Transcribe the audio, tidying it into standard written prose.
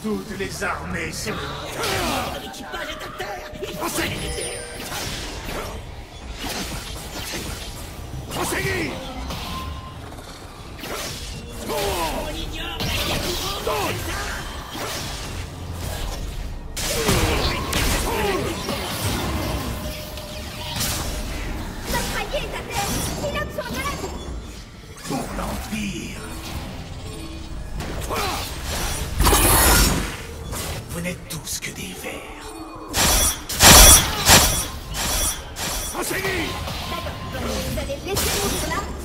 Toutes les armées sont... L'équipage est à terre. Il faut s'éliminer. Prosegui! On ignore la Yakumo, c'est ça? Notre allié est à terre. Il a besoin d'aide. Pour l'Empire. Vous n'êtes tous que des vers. Prosegui! D'accord. Vous allez laisser mourir là.